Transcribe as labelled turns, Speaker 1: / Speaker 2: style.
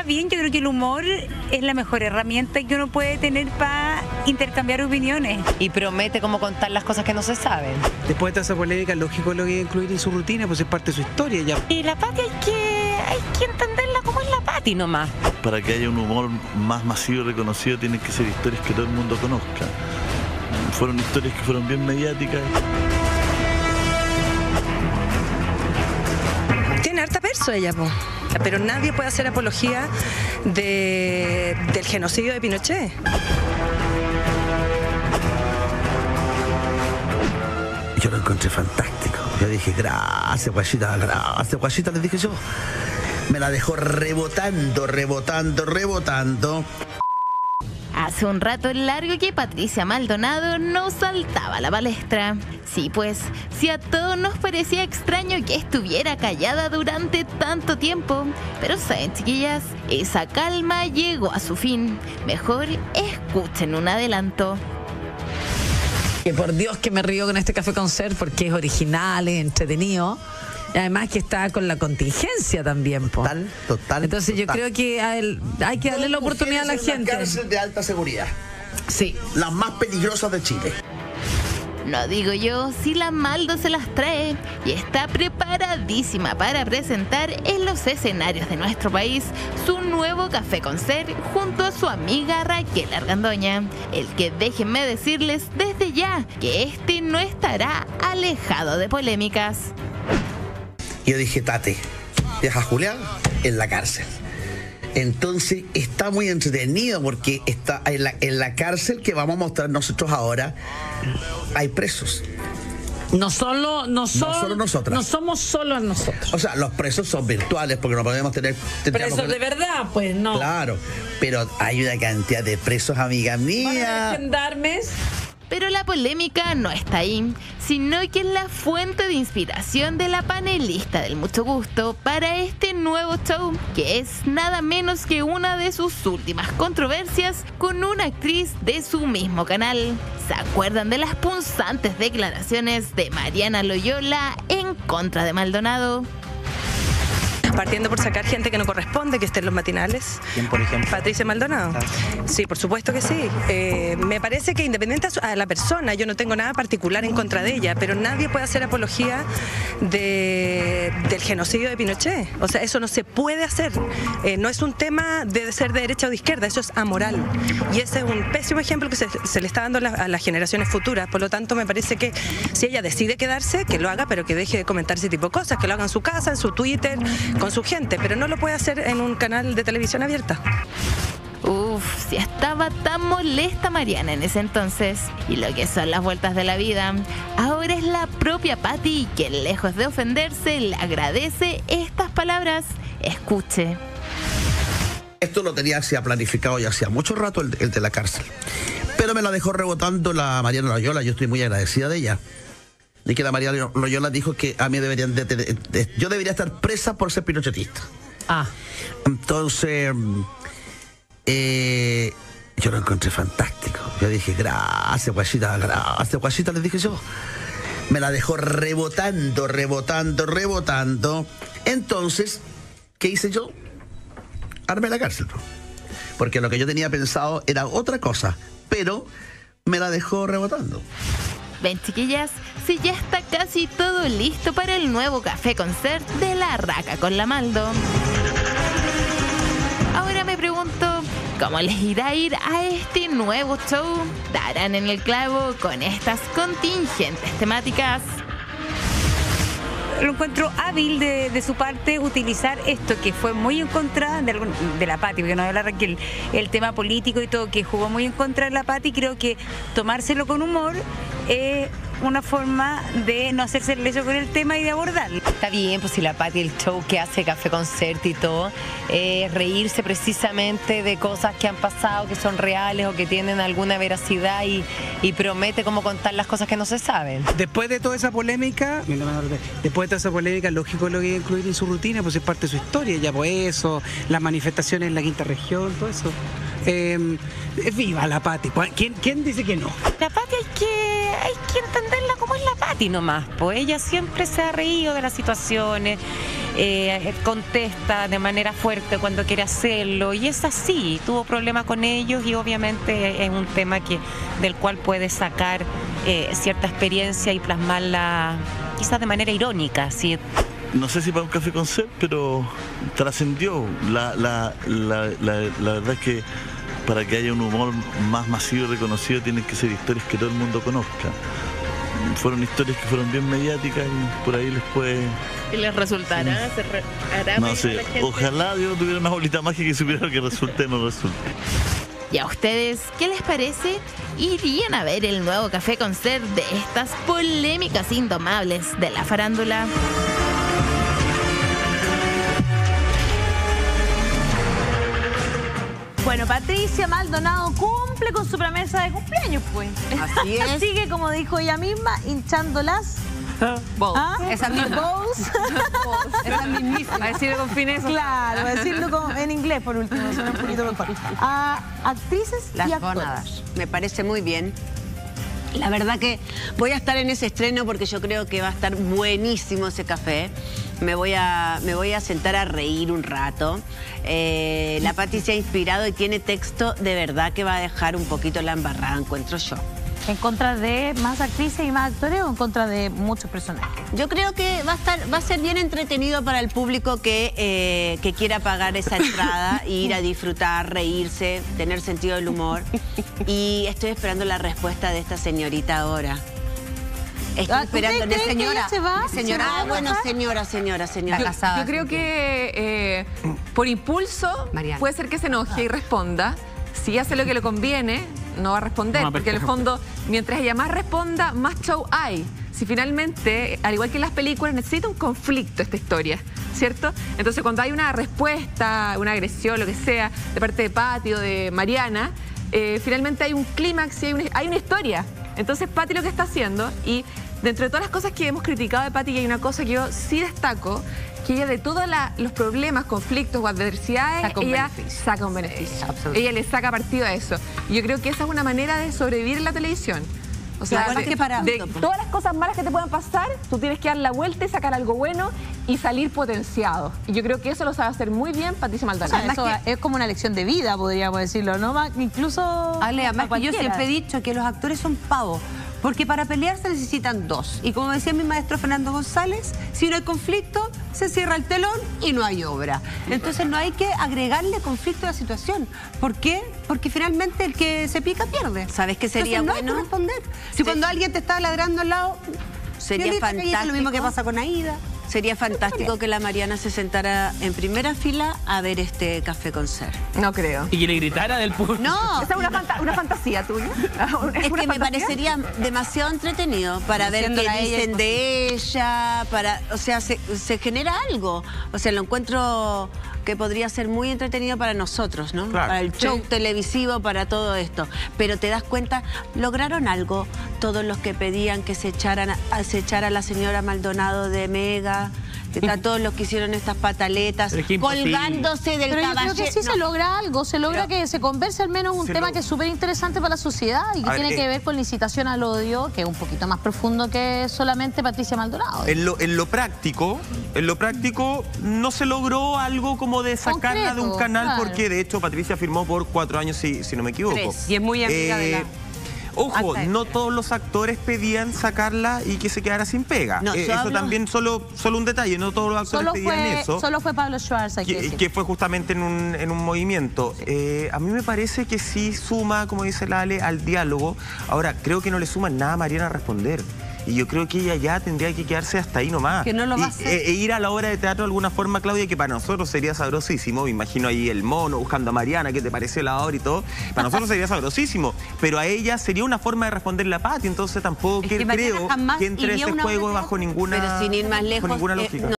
Speaker 1: bien, yo creo que el humor es la mejor herramienta que uno puede tener para intercambiar opiniones.
Speaker 2: Y promete como contar las cosas que no se saben.
Speaker 3: Después de toda esa polémica, lógico lo que iba a incluir en su rutina, pues es parte de su historia ya.
Speaker 2: Y la Pati hay que entenderla como es la Pati nomás.
Speaker 4: Para que haya un humor más masivo y reconocido tienen que ser historias que todo el mundo conozca. Fueron historias que fueron bien mediáticas.
Speaker 5: Tiene harta perso ella, po. Pero nadie puede hacer apología del genocidio de Pinochet.
Speaker 6: Yo lo encontré fantástico. Yo dije, gracias, guachita, les dije yo. Me la dejó rebotando.
Speaker 7: Hace un rato largo que Patricia Maldonado no saltaba a la palestra. Sí, pues, si a todos nos parecía extraño que estuviera callada durante tanto tiempo. Pero saben, chiquillas, esa calma llegó a su fin. Mejor escuchen un adelanto.
Speaker 8: Que por Dios que me río con este Café Concert porque es original, es entretenido. Y además que está con la contingencia también, po.
Speaker 6: Total.
Speaker 8: Entonces yo creo que hay que darle la oportunidad a la gente.
Speaker 6: Una cárcel de alta seguridad.
Speaker 8: Sí.
Speaker 6: Las más peligrosas de Chile.
Speaker 7: No digo yo, si la Maldo se las trae y está preparadísima para presentar en los escenarios de nuestro país su nuevo Café Concert junto a su amiga Raquel Argandoña. El que déjenme decirles desde ya que este no estará alejado de polémicas.
Speaker 6: Yo dije, Tate, deja a Julián en la cárcel. Entonces está muy entretenido porque está en la cárcel que vamos a mostrar nosotros ahora. Hay presos.
Speaker 8: No solo nosotras. No somos solo nosotros.
Speaker 6: O sea, los presos son virtuales porque no podemos tener...
Speaker 8: Presos de verdad, pues no.
Speaker 6: Claro, pero hay una cantidad de presos, amiga mía.
Speaker 8: Gendarmes.
Speaker 7: Pero la polémica no está ahí, sino que es la fuente de inspiración de la panelista del Mucho Gusto para este nuevo show, que es nada menos que una de sus últimas controversias con una actriz de su mismo canal. ¿Se acuerdan de las punzantes declaraciones de Mariana Loyola en contra de Maldonado?
Speaker 5: Partiendo por sacar gente que no corresponde, que esté en los matinales.
Speaker 3: ¿Quién, por ejemplo?
Speaker 5: Patricia Maldonado. Sí, por supuesto que sí. Me parece que independiente a la persona, yo no tengo nada particular en contra de ella, pero nadie puede hacer apología del genocidio de Pinochet. O sea, eso no se puede hacer. No es un tema de ser de derecha o de izquierda, eso es amoral. Y ese es un pésimo ejemplo que se le está dando a las generaciones futuras. Por lo tanto, me parece que si ella decide quedarse, que lo haga, pero que deje de comentar ese tipo de cosas, que lo haga en su casa, en su Twitter, con su gente, pero no lo puede hacer en un canal de televisión abierta.
Speaker 7: Si estaba tan molesta Mariana en ese entonces, y lo que son las vueltas de la vida, ahora es la propia Pati quien, lejos de ofenderse, le agradece estas palabras. Escuche.
Speaker 6: Esto lo tenía hacía planificado ya hacía mucho rato el de la cárcel, pero me la dejó rebotando la Mariana Loyola. Yo estoy muy agradecida de ella. Y que la Mariana Loyola dijo que a mí yo debería estar presa por ser pinochetista. Entonces, yo lo encontré fantástico. Yo dije, gracias, guachita, les dije yo. Me la dejó rebotando. Entonces, ¿qué hice yo? Armé la cárcel. Porque lo que yo tenía pensado era otra cosa, pero me la dejó rebotando.
Speaker 7: Ven, chiquillas, si ya está casi todo listo para el nuevo Café Concert de La Raca con la Maldo. Ahora me pregunto, ¿cómo les irá a ir a este nuevo show? ¿Darán en el clavo con estas contingentes temáticas?
Speaker 1: Lo encuentro hábil de su parte utilizar esto, que fue muy en contra de la Pati, porque no de la Raquel, el tema político y todo, que jugó muy en contra de la Pati. Creo que tomárselo con humor es una forma de no hacerse el leso con el tema y de abordarlo.
Speaker 2: Está bien, pues si la Pati, el show que hace Café Concert y todo, reírse precisamente de cosas que han pasado, que son reales o que tienen alguna veracidad y promete como contar las cosas que no se saben.
Speaker 3: Después de toda esa polémica, lógico lo que iba a incluir en su rutina, pues es parte de su historia, ya pues eso, las manifestaciones en la quinta región, todo eso. Viva la Pati. ¿Quién dice que no?
Speaker 2: La Pati hay que entenderla como es la Pati nomás, pues ella siempre se ha reído de las situaciones,
Speaker 9: contesta de manera fuerte cuando quiere hacerlo, y es así, tuvo problemas con ellos y obviamente es un tema del cual puede sacar cierta experiencia y plasmarla quizás de manera irónica, ¿sí?
Speaker 4: No sé si para un café con Ser, pero trascendió. La verdad es que para que haya un humor más masivo y reconocido tienen que ser historias que todo el mundo conozca. Fueron historias que fueron bien mediáticas y por ahí les puede...
Speaker 7: ¿Y les resultará?
Speaker 4: Sí.
Speaker 7: ¿Hará
Speaker 4: No sé, ojalá Dios tuviera una bolita mágica y supiera que resulte o no resulte.
Speaker 7: ¿Y a ustedes qué les parece? ¿Irían a ver el nuevo Café con Ser de estas polémicas indomables de la farándula?
Speaker 10: Bueno, Patricia Maldonado cumple con su promesa de cumpleaños, pues.
Speaker 11: Así es.
Speaker 10: Sigue, como dijo ella misma, hinchando las...
Speaker 11: Esas mismas. Esas mismísimas.
Speaker 10: A decirlo con fineza. Claro, a decirlo en inglés por último, suena un poquito mejor. A actrices y actores.
Speaker 11: Bonadas. Me parece muy bien. La verdad que voy a estar en ese estreno porque yo creo que va a estar buenísimo ese café. Me voy a sentar a reír un rato. La Pati se ha inspirado y tiene texto de verdad que va a dejar un poquito la embarrada, encuentro yo.
Speaker 10: ¿En contra de más actrices y más actores o en contra de muchos personajes?
Speaker 11: Yo creo que va a ser bien entretenido para el público que quiera pagar esa entrada e ir a disfrutar, reírse, tener sentido del humor. Y estoy esperando la respuesta de esta señorita ahora. Estoy esperando, ¿no, señora? Señora, bueno, señora.
Speaker 12: Yo creo que por impulso
Speaker 11: Mariana.
Speaker 12: puede ser que se enoje y responda. Si hace lo que le conviene, no va a responder, porque en el fondo, mientras ella más responda, más show hay. Si finalmente, al igual que en las películas, necesita un conflicto esta historia, ¿cierto? Entonces, cuando hay una respuesta, una agresión, lo que sea, de parte de Pati o de Mariana, finalmente hay un clímax y hay una historia. Entonces, Pati lo que está haciendo, y dentro de todas las cosas que hemos criticado de Pati, hay una cosa que yo sí destaco, que ella de todos los problemas, conflictos o adversidades, ella saca un beneficio. Ella le saca partido a eso. Y yo creo que esa es una manera de sobrevivir en la televisión. O sea, de todas las cosas malas que te puedan pasar, tú tienes que dar la vuelta y sacar algo bueno y salir potenciado. Y yo creo que eso lo sabe hacer muy bien Patricia Maldonado.
Speaker 10: O sea, eso es como una lección de vida, podríamos decirlo, ¿no? Incluso...
Speaker 11: Ale, además que yo siempre he dicho que los actores son pavos. Porque para pelear se necesitan dos. Y como decía mi maestro Fernando González, si no hay conflicto, se cierra el telón y no hay obra. Entonces no hay que agregarle conflicto a la situación. ¿Por qué? Porque finalmente el que se pica pierde. ¿Sabes qué sería bueno? No hay que responder. Si cuando alguien te está ladrando al lado, sería fantástico. Es lo mismo que pasa con Aida. Sería fantástico que la Mariana se sentara en primera fila a ver este Café con Ser.
Speaker 12: No creo.
Speaker 13: Y que le gritara del público.
Speaker 11: No.
Speaker 12: Esa es una fantasía tuya.
Speaker 11: Es que me parecería demasiado entretenido para ver qué dicen de ella, o sea, se genera algo. O sea, lo encuentro que podría ser muy entretenido para nosotros, ¿no? Claro. Para el show televisivo, para todo esto. Pero te das cuenta, lograron algo todos los que pedían que se echara a la señora Maldonado de Mega, a todos los que hicieron estas pataletas, colgándose del caballero.
Speaker 10: Yo creo que sí se logra algo, se logra que se converse al menos un tema que es súper interesante para la sociedad y que tiene que ver con la incitación al odio, que es un poquito más profundo que solamente Patricia Maldonado.
Speaker 14: En lo práctico no se logró algo como de sacarla concreto, de un canal, porque de hecho Patricia firmó por 4 años, si no me equivoco.
Speaker 11: 3, y es muy amiga de la...
Speaker 14: Ojo, no todos los actores pedían sacarla y que se quedara sin pega. No, eso también solo un detalle, no todos los actores pedían eso.
Speaker 10: Solo fue Pablo Schwarz,
Speaker 14: que fue justamente en un movimiento. A mí me parece que sí suma, como dice la Ale, al diálogo. Ahora, creo que no le suma nada a Mariana a responder. Y yo creo que ella ya tendría que quedarse hasta ahí nomás.
Speaker 11: Que no lo va a hacer.
Speaker 14: E ir a la obra de teatro de alguna forma, Claudia, que para nosotros sería sabrosísimo. Me imagino ahí el mono buscando a Mariana, ¿qué te pareció la obra y todo? Para nosotros sería sabrosísimo. Pero a ella sería una forma de responderle a Pati, entonces tampoco creo que entre ese juego bajo ninguna lógica.